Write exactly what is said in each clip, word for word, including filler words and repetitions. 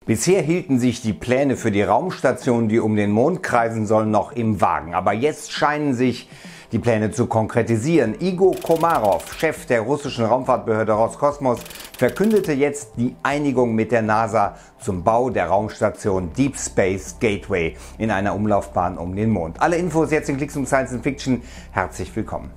Bisher hielten sich die Pläne für die Raumstation, die um den Mond kreisen soll, noch im Wagen. Aber jetzt scheinen sich die Pläne zu konkretisieren. Igor Komarov, Chef der russischen Raumfahrtbehörde Roskosmos, verkündete jetzt die Einigung mit der NASA zum Bau der Raumstation Deep Space Gateway in einer Umlaufbahn um den Mond. Alle Infos jetzt in Klicks und Science and Fiction. Herzlich willkommen.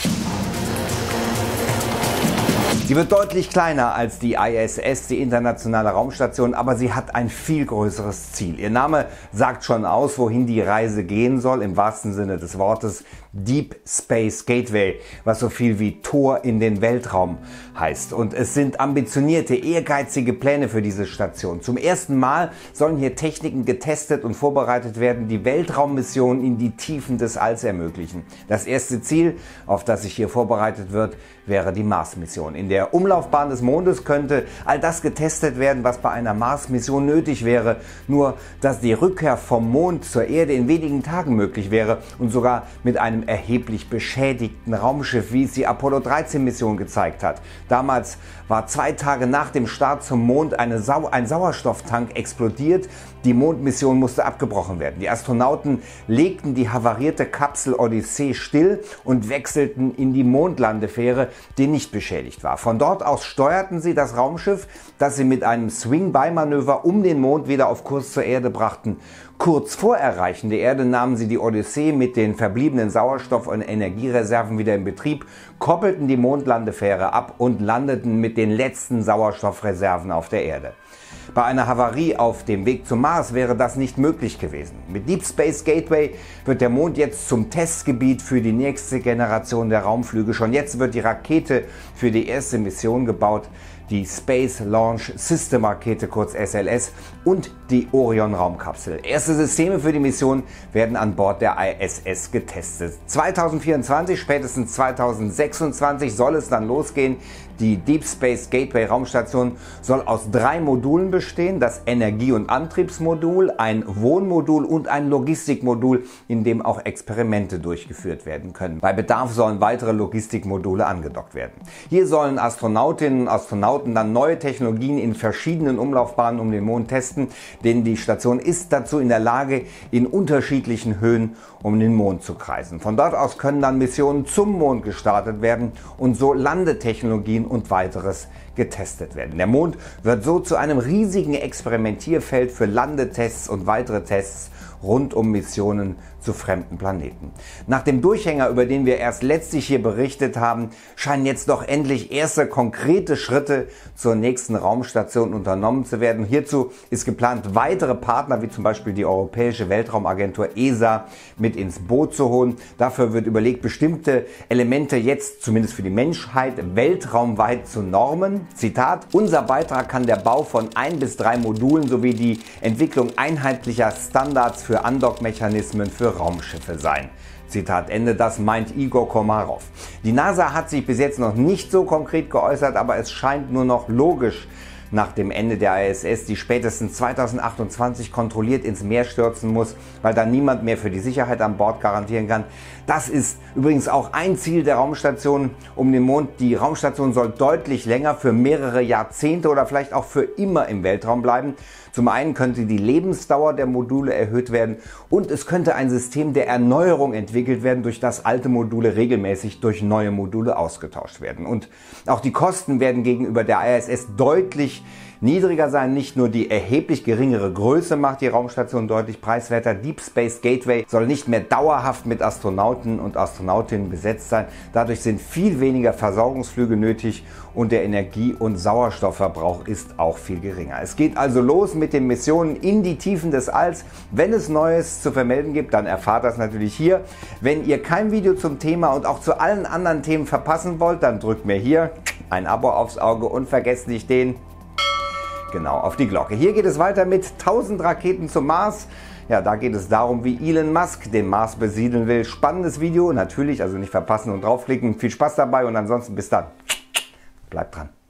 Sie wird deutlich kleiner als die I S S, die internationale Raumstation, aber sie hat ein viel größeres Ziel. Ihr Name sagt schon aus, wohin die Reise gehen soll, im wahrsten Sinne des Wortes Deep Space Gateway, was so viel wie Tor in den Weltraum heißt. Und es sind ambitionierte, ehrgeizige Pläne für diese Station. Zum ersten Mal sollen hier Techniken getestet und vorbereitet werden, die Weltraummissionen in die Tiefen des Alls ermöglichen. Das erste Ziel, auf das sich hier vorbereitet wird, wäre die Mars-Mission. In der Umlaufbahn des Mondes könnte all das getestet werden, was bei einer Mars-Mission nötig wäre. Nur, dass die Rückkehr vom Mond zur Erde in wenigen Tagen möglich wäre und sogar mit einem erheblich beschädigten Raumschiff, wie es die Apollo dreizehn Mission gezeigt hat. Damals war zwei Tage nach dem Start zum Mond eine Sau ein Sauerstofftank explodiert. Die Mondmission musste abgebrochen werden. Die Astronauten legten die havarierte Kapsel Odyssee still und wechselten in die Mondlandefähre, die nicht beschädigt war. Von dort aus steuerten sie das Raumschiff, das sie mit einem Swing-by-Manöver um den Mond wieder auf Kurs zur Erde brachten. Kurz vor Erreichen der Erde nahmen sie die Odyssee mit den verbliebenen Sauerstoff- und Energiereserven wieder in Betrieb, koppelten die Mondlandefähre ab und landeten mit den letzten Sauerstoffreserven auf der Erde. Bei einer Havarie auf dem Weg zum Mars wäre das nicht möglich gewesen. Mit Deep Space Gateway wird der Mond jetzt zum Testgebiet für die nächste Generation der Raumflüge. Schon jetzt wird die Rakete für die erste Mission gebaut, die Space Launch System Rakete, kurz S L S, und die Orion Raumkapsel. Erste Systeme für die Mission werden an Bord der I S S getestet. zweitausendvierundzwanzig, spätestens zweitausendsechsundzwanzig soll es dann losgehen. Die Deep Space Gateway Raumstation soll aus drei Modulen bestehen: das Energie- und Antriebsmodul, ein Wohnmodul und ein Logistikmodul, in dem auch Experimente durchgeführt werden können. Bei Bedarf sollen weitere Logistikmodule angedockt werden. Hier sollen Astronautinnen und Astronauten dann neue Technologien in verschiedenen Umlaufbahnen um den Mond testen, denn die Station ist dazu in der Lage, in unterschiedlichen Höhen um den Mond zu kreisen. Von dort aus können dann Missionen zum Mond gestartet werden und so Landetechnologien und weiteres getestet werden. Der Mond wird so zu einem riesigen Experimentierfeld für Landetests und weitere Tests rund um Missionen zu fremden Planeten. Nach dem Durchhänger, über den wir erst letztlich hier berichtet haben, scheinen jetzt doch endlich erste konkrete Schritte zur nächsten Raumstation unternommen zu werden. Hierzu ist geplant, weitere Partner wie zum Beispiel die Europäische Weltraumagentur E S A mit ins Boot zu holen. Dafür wird überlegt, bestimmte Elemente jetzt, zumindest für die Menschheit, weltraumweit zu normen. Zitat: Unser Beitrag kann der Bau von ein bis drei Modulen sowie die Entwicklung einheitlicher Standards für Andockmechanismen für Raumschiffe sein. Zitat Ende, das meint Igor Komarov. Die NASA hat sich bis jetzt noch nicht so konkret geäußert, aber es scheint nur noch logisch, nach dem Ende der I S S, die spätestens zweitausendachtundzwanzig kontrolliert ins Meer stürzen muss, weil dann niemand mehr für die Sicherheit an Bord garantieren kann. Das ist übrigens auch ein Ziel der Raumstation um den Mond. Die Raumstation soll deutlich länger, für mehrere Jahrzehnte oder vielleicht auch für immer im Weltraum bleiben. Zum einen könnte die Lebensdauer der Module erhöht werden und es könnte ein System der Erneuerung entwickelt werden, durch das alte Module regelmäßig durch neue Module ausgetauscht werden. Und auch die Kosten werden gegenüber der I S S deutlich niedriger sein. Nicht nur die erheblich geringere Größe macht die Raumstation deutlich preiswerter. Deep Space Gateway soll nicht mehr dauerhaft mit Astronauten und Astronautinnen besetzt sein. Dadurch sind viel weniger Versorgungsflüge nötig und der Energie- und Sauerstoffverbrauch ist auch viel geringer. Es geht also los mit den Missionen in die Tiefen des Alls. Wenn es Neues zu vermelden gibt, dann erfahrt das natürlich hier. Wenn ihr kein Video zum Thema und auch zu allen anderen Themen verpassen wollt, dann drückt mir hier ein Abo aufs Auge und vergesst nicht den Genau, auf die Glocke. Hier geht es weiter mit tausend Raketen zum Mars. Ja, da geht es darum, wie Elon Musk den Mars besiedeln will. Spannendes Video, natürlich, also nicht verpassen und draufklicken. Viel Spaß dabei und ansonsten bis dann. Bleibt dran.